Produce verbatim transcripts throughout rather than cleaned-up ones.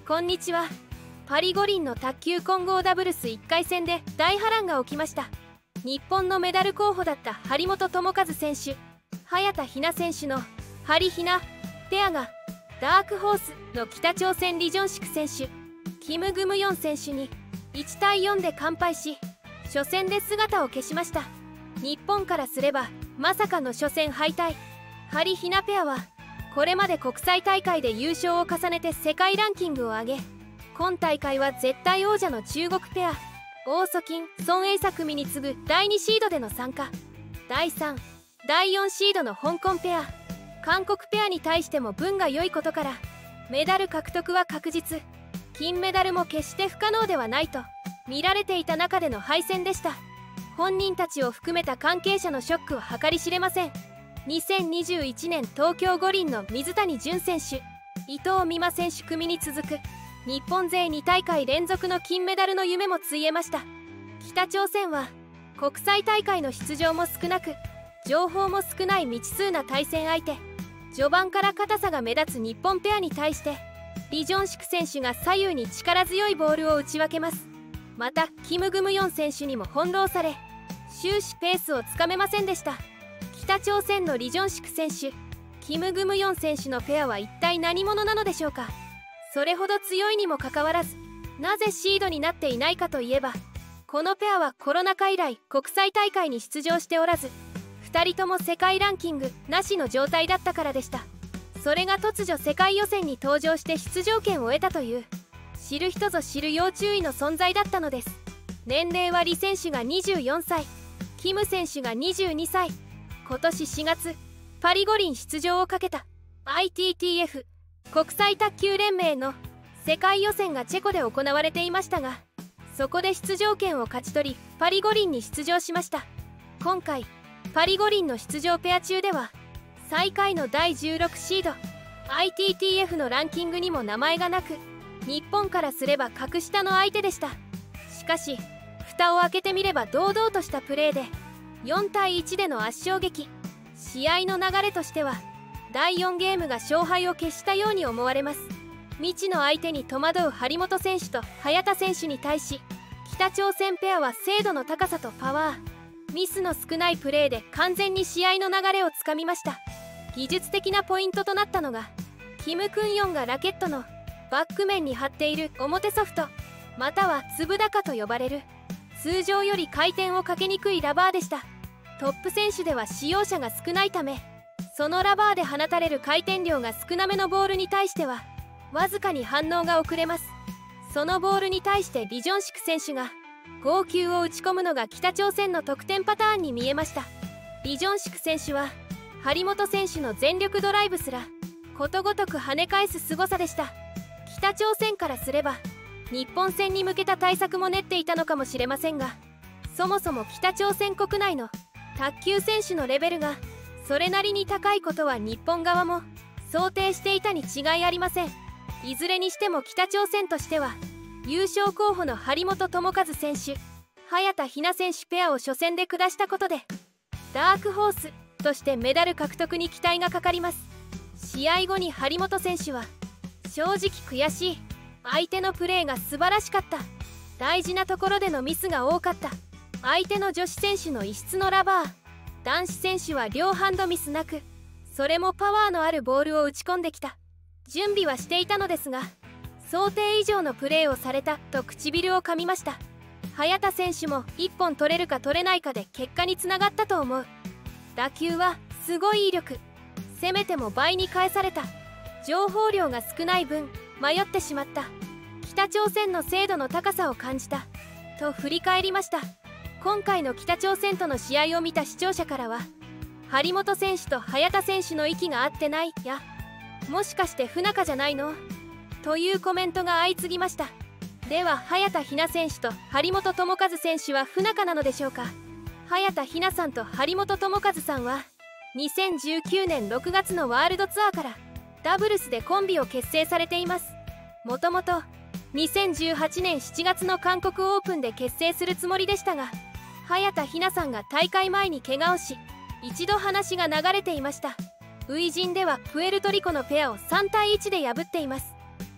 こんにちは。パリ五輪の卓球混合ダブルスいっかい戦で大波乱が起きました。日本のメダル候補だった張本智和選手、早田ひな選手のはりひなペアがダークホースの北朝鮮リ・ジョンシク選手、キム・グムヨン選手にいちたいよんで完敗し、初戦で姿を消しました。日本からすればまさかの初戦敗退。はりひなペアはこれまで国際大会で優勝を重ねて世界ランキングを上げ、今大会は絶対王者の中国ペアオウ・ソキン・ソン・エイサ組に次ぐだいにシードでの参加。だいさん、だいよんシードの香港ペア、韓国ペアに対しても分が良いことからメダル獲得は確実、金メダルも決して不可能ではないと見られていた中での敗戦でした。本人たちを含めた関係者のショックは計り知れません。にせんにじゅういちねん東京五輪の水谷隼選手、伊藤美誠選手組に続く日本勢に大会連続の金メダルの夢もついえました。北朝鮮は国際大会の出場も少なく情報も少ない未知数な対戦相手。序盤から硬さが目立つ日本ペアに対してリ・ジョンシク選手が左右に力強いボールを打ち分けます。またキム・グムヨン選手にも翻弄され終始ペースをつかめませんでした。北朝鮮のリ・ジョンシク選手、キム・グムヨン選手のペアは一体何者なのでしょうか。それほど強いにもかかわらずなぜシードになっていないかといえば、このペアはコロナ禍以来国際大会に出場しておらず、ふたりとも世界ランキングなしの状態だったからでした。それが突如世界予選に登場して出場権を得たという知る人ぞ知る要注意の存在だったのです。年齢はリ選手がにじゅうよんさい、キム選手がにじゅうにさい。今年しがつパリ五輪出場をかけた アイティーティーエフ 国際卓球連盟の世界予選がチェコで行われていましたが、そこで出場権を勝ち取りパリ五輪に出場しました。今回パリ五輪の出場ペア中では最下位のだいじゅうろくシード、 アイティーティーエフ のランキングにも名前がなく、日本からすれば格下の相手でした。しかし蓋を開けてみれば堂々としたプレーでよんたいいちでの圧勝劇。試合の流れとしてはだいよんゲームが勝敗を決したように思われます。未知の相手に戸惑う張本選手と早田選手に対し、北朝鮮ペアは精度の高さとパワー、ミスの少ないプレーで完全に試合の流れをつかみました。技術的なポイントとなったのがキム・クンヨンがラケットのバック面に貼っている表ソフト、または粒高と呼ばれる通常より回転をかけにくいラバーでした。トップ選手では使用者が少ないため、そのラバーで放たれる回転量が少なめのボールに対してはわずかに反応が遅れます。そのボールに対してリ・ジョンシク選手が剛球を打ち込むのが北朝鮮の得点パターンに見えました。リ・ジョンシク選手は張本選手の全力ドライブすらことごとく跳ね返す凄さでした。北朝鮮からすれば日本戦に向けた対策も練っていたのかもしれませんが、そもそも北朝鮮国内の卓球選手のレベルがそれなりに高いことは日本側も想定していたに違いありません。いずれにしても北朝鮮としては優勝候補の張本智和選手、早田ひな選手ペアを初戦で下したことでダークホースとしてメダル獲得に期待がかかります。試合後に張本選手は正直悔しい、相手のプレーが素晴らしかった、大事なところでのミスが多かった、相手の女子選手の異質のラバー、男子選手は両ハンドミスなく、それもパワーのあるボールを打ち込んできた、準備はしていたのですが想定以上のプレーをされたと唇を噛みました。早田選手もいっぽん取れるか取れないかで結果につながったと思う。打球はすごい威力、攻めても倍に返された、情報量が少ない分迷ってしまった、北朝鮮の精度の高さを感じたと振り返りました。今回の北朝鮮との試合を見た視聴者からは、張本選手と早田選手の息が合ってないや、もしかして不仲じゃないのというコメントが相次ぎました。では早田ひな選手と張本智和選手は不仲なのでしょうか。早田ひなさんと張本智和さんはにせんじゅうきゅうねんろくがつのワールドツアーからダブルスでコンビを結成されています。もともとにせんじゅうはちねんしちがつの韓国オープンで結成するつもりでしたが、早田ひなさんが大会前に怪我をし一度話が流れていました。初陣ではプエルトリコのペアをさんたいいちで破っています。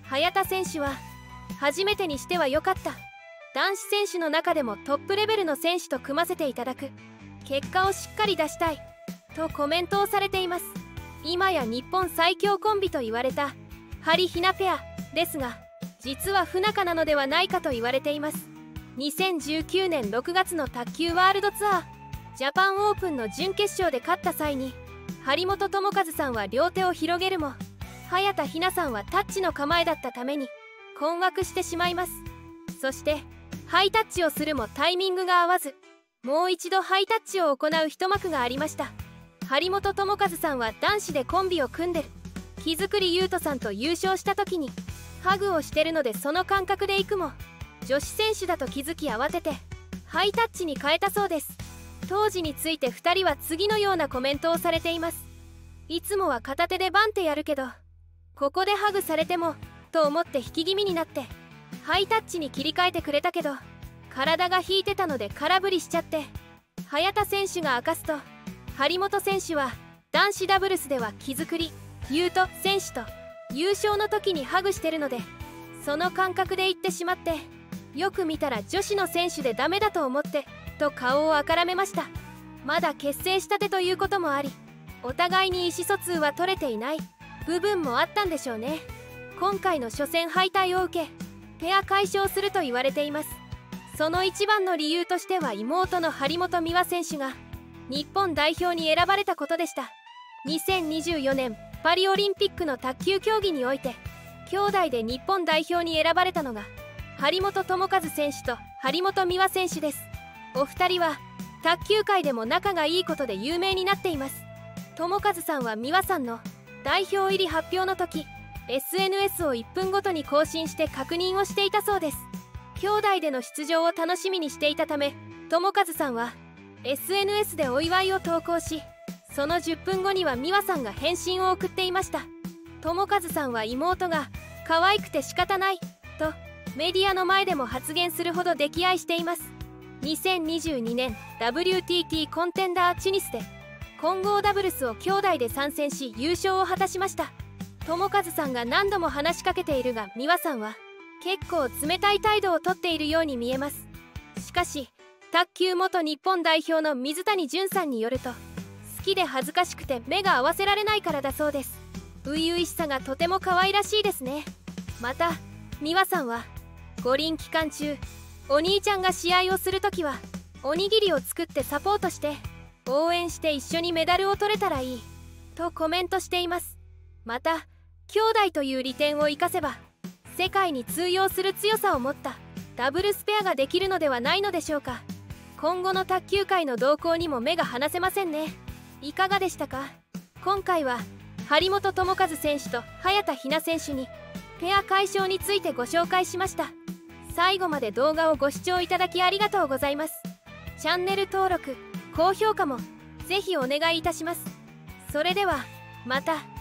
早田選手は初めてにしては良かった、男子選手の中でもトップレベルの選手と組ませていただく、結果をしっかり出したいとコメントをされています。今や日本最強コンビと言われたはりひなペアですが、実は不仲なのではないかと言われています。にせんじゅうきゅうねんろくがつの卓球ワールドツアージャパンオープンの準決勝で勝った際に、張本智和さんは両手を広げるも早田ひなさんはタッチの構えだったために困惑してしまいます。そしてハイタッチをするもタイミングが合わず、もう一度ハイタッチを行う一幕がありました。張本智和さんは男子でコンビを組んでる木造優斗さんと優勝した時にハグをしてるので、その感覚で行くも女子選手だと気づき慌ててハイタッチに変えたそうです。当時についてふたりは次のようなコメントをされています。いつもは片手でバンってやるけど、ここでハグされてもと思って引き気味になってハイタッチに切り替えてくれたけど、体が引いてたので空振りしちゃって、早田選手が明かすと、張本選手は男子ダブルスでは木造優斗選手と優勝の時にハグしてるので、その感覚で言ってしまって、よく見たら女子の選手でダメだと思ってと顔をあからめました。まだ結成したてということもあり、お互いに意思疎通は取れていない部分もあったんでしょうね。今回の初戦敗退を受けペア解消すると言われています。その一番の理由としては、妹の張本美和選手が日本代表に選ばれたことでした。にせんにじゅうよねんパリオリンピックの卓球競技において兄弟で日本代表に選ばれたのが張本智和選手と張本美和選手です。お二人は卓球界でも仲がいいことで有名になっています。智和さんは美和さんの代表入り発表の時 エスエヌエス をいっぷんごとに更新して確認をしていたそうです。兄弟での出場を楽しみにしていたため、智和さんは エスエヌエス でお祝いを投稿し、そのじゅっぷんごには美和さんが返信を送っていました。智和さんは妹が可愛くて仕方ないとメディアの前でも発言するほど溺愛しています。にせんにじゅうにねん ダブリューティーティー コンテンダーチュニスで混合ダブルスを兄弟で参戦し優勝を果たしました。智和さんが何度も話しかけているが、美和さんは結構冷たい態度をとっているように見えます。しかし卓球元日本代表の水谷隼さんによると、好きで恥ずかしくて目が合わせられないからだそうです。初々しさがとても可愛らしいですね。また美和さんは五輪期間中、お兄ちゃんが試合をするときはおにぎりを作ってサポートして応援して一緒にメダルを取れたらいいとコメントしています。また兄弟という利点を生かせば世界に通用する強さを持ったダブルスペアができるのではないのでしょうか。今後の卓球界の動向にも目が離せませんね。いかがでしたか？今回は張本智和選手と早田ひな選手にペア解消についてご紹介しました。最後まで動画をご視聴いただきありがとうございます。チャンネル登録、高評価もぜひお願いいたします。それではまた。